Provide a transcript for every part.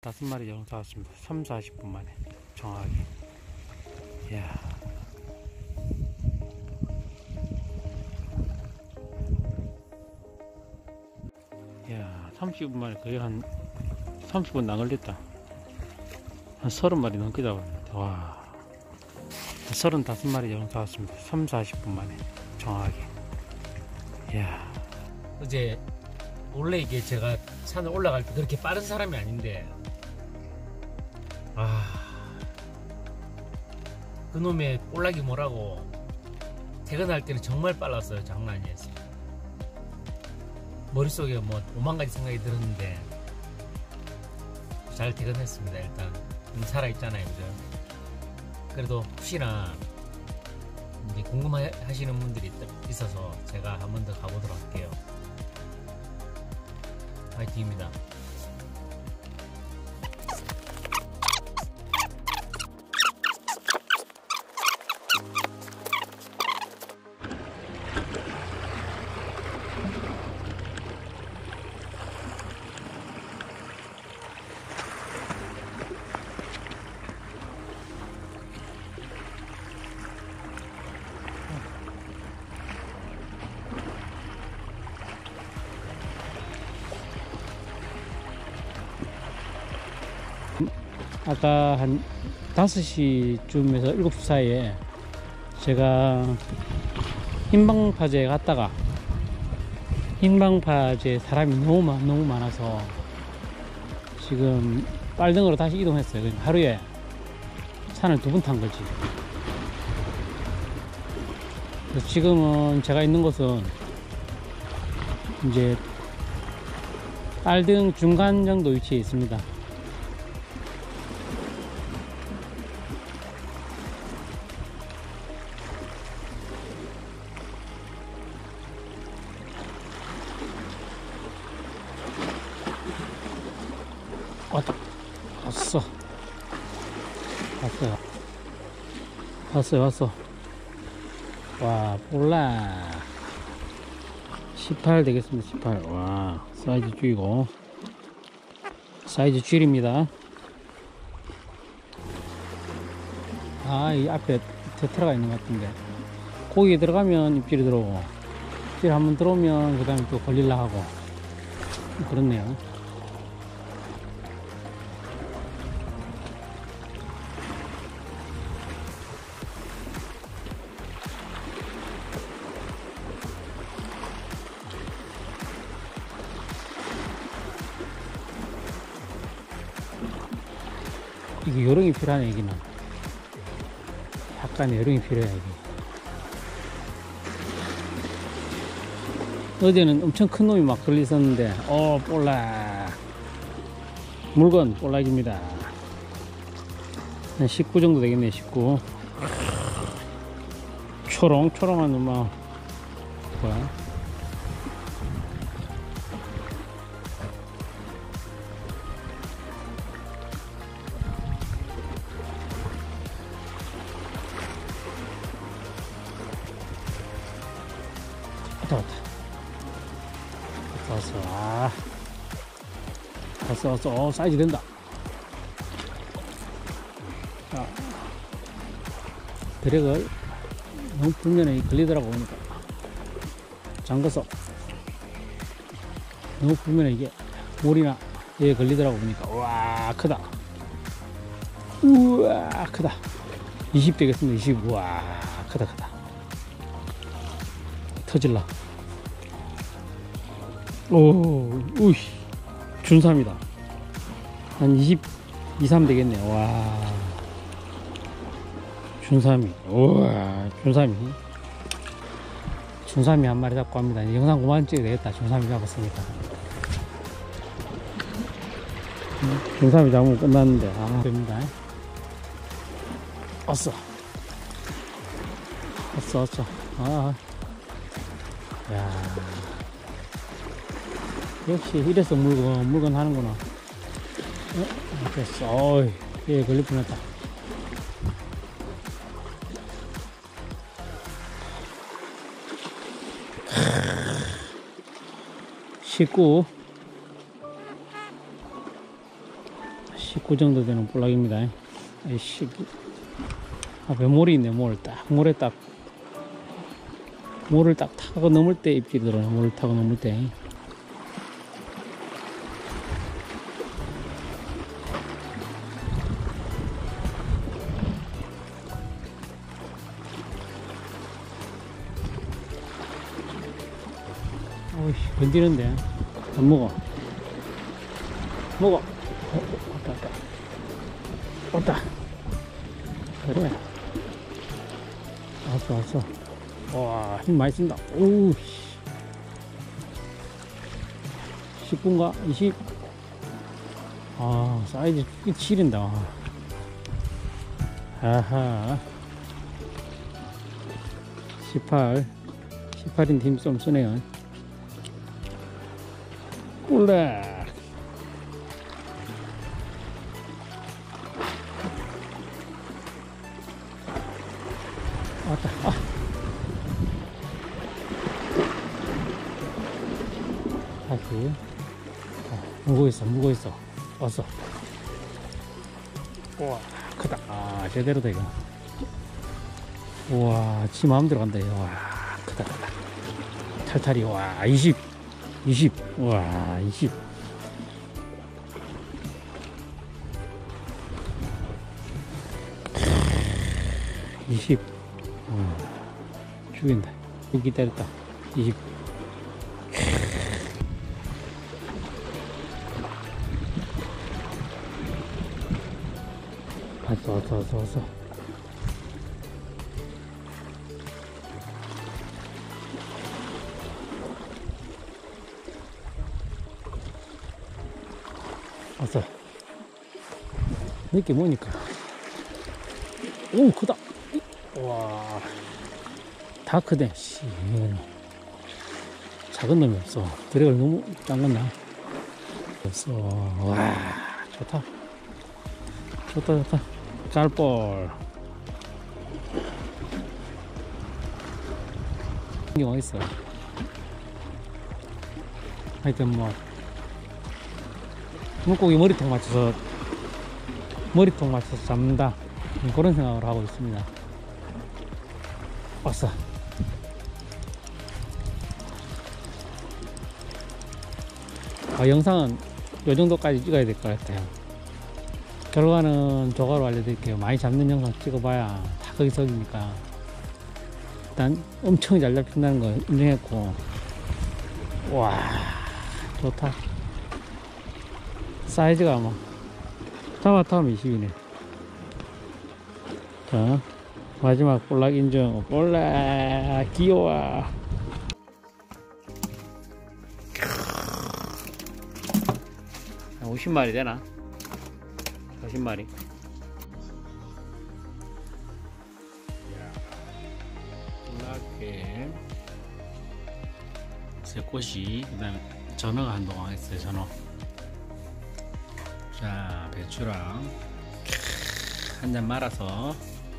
5마리 정도 잡았습니다. 3, 40분 만에 정확하게. 이야. 이야, 30분 만에 거의 한 30분 안 걸렸다. 한 30마리 넘게 잡았는데, 와. 35마리 정도 잡았습니다. 3, 40분 만에 정확하게. 이야. 어제 원래 이게 제가 산을 올라갈 때 그렇게 빠른 사람이 아닌데, 그놈의 올라기 뭐라고 퇴근할 때는 정말 빨랐어요. 장난 아니었어요. 머릿속에 뭐 5만 가지 생각이 들었는데 잘 퇴근했습니다. 일단 살아있잖아요, 그죠? 그래도 혹시나 이제 궁금하시는 분들이 있어서 제가 한 번 더 가보도록 할게요. 화이팅입니다. 아까 한 5시쯤에서 7시 사이에 제가 흰방파제에 갔다가 흰방파제 사람이 너무 많아서 지금 빨등으로 다시 이동했어요. 그러니까 하루에 산을 2번 탄 거지. 그래서 지금은 제가 있는 곳은 이제 빨등 중간 정도 위치에 있습니다. 왔어. 와, 볼라 18 되겠습니다. 18. 와, 사이즈 줄이고, 사이즈 줄입니다. 이 앞에 테트라가 있는 것 같은데, 고기에 들어가면 입질이 들어오고, 입질 한번 들어오면 그 다음에 또 걸릴라 하고, 그렇네요. 이게 요령이 필요하네. 여기는 약간의 요령이 필요해. 이게 어제는 엄청 큰 놈이 막 걸렸었는데, 볼라, 물건 볼락입니다. 한 19 정도 되겠네. 19. 초롱한 놈아. 뭐야? 왔어. 사이즈 된다. 자, 드랙을 너무 불면에 걸리더라고. 보니까 잠가서 너무 불면에 이게 몰이나 얘 걸리더라고. 보니까 와, 크다. 우와, 크다. 20 되겠습니다. 20. 우와, 크다. 터질라. 우이, 준삼이다. 한 22, 3 되겠네. 와, 준삼이. 우와, 준삼이 한 마리 잡고 합니다. 영상 9만 찍어야 되겠다. 준삼이 잡았으니까. 준삼이 잡으면 끝났는데, 됩니다. 왔어. 야, 역시 이래서 물건 하는구나. 됐어. 얘 걸릴 뻔했다. 19 정도 되는 볼락입니다. 아이씨, 앞에 몰이 있네. 모래 딱 몰을 딱 타고 넘을 때 입질이 들어요. 몰을 타고 넘을 때. 어이, 건드는데 안 먹어. 왔다. 그래. 왔어. 와, 힘 많이 쓴다. 오우, 10분가? 20? 아, 사이즈 꽤 치린다. 아하. 18인데 힘 좀 쓰네요. 꿀래. 왔다. 다시. 물고 있어. 왔어. 우와, 크다. 아, 제대로다, 이거. 우와, 지 마음대로 간다, 이거. 와, 크다. 탈탈이, 와, 20. 와, 20. 죽인다. 기다렸다. 20. 왔어. 왔어. 이렇게 뭐니까. 오, 크다. 와, 다 크네. 씨, 작은 놈이 없어. 드래그를 너무 딴건나. 없어. 와, 좋다. 짤볼. 이게 어딨어? 하여튼 뭐 물고기 머리통 맞춰서 잡는다, 그런 생각을 하고 있습니다. 왔어. 영상은 요 정도까지 찍어야 될 것 같아요. 결과는 조가로 알려드릴게요. 많이 잡는 영상 찍어봐야 다 거기서니까. 일단 엄청 잘 잡힌다는 거 인정했고, 와, 좋다. 사이즈가 뭐 타면 20이네. 자, 마지막 볼락 인증. 볼락 귀여워. 50마리 되나? 40마리. 볼락에 새꽃이, 그 다음에 전어가 한동안 했어요. 전어. 자, 배추랑 한 잔 말아서.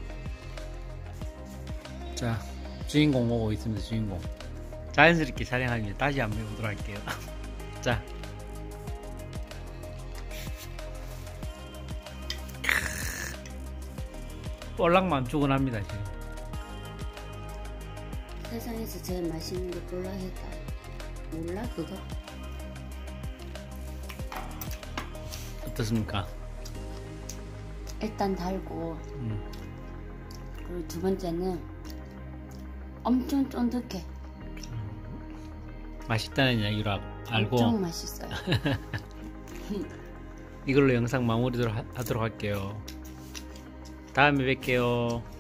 자, 주인공 오고 있습니다. 주인공. 자연스럽게 촬영합니다. 다시 한번 해보도록 할게요. 자, 볼락만 주곤합니다. 지금 세상에서 제일 맛있는 게 볼락했다. 몰라 그거? 어떻습니까? 일단 달고, 그리고 두 번째는 엄청 쫀득해. 맛있다는 이야기로 알고 엄청 맛있어요. 이걸로 영상 마무리하도록 할게요. 다음에 뵐게요.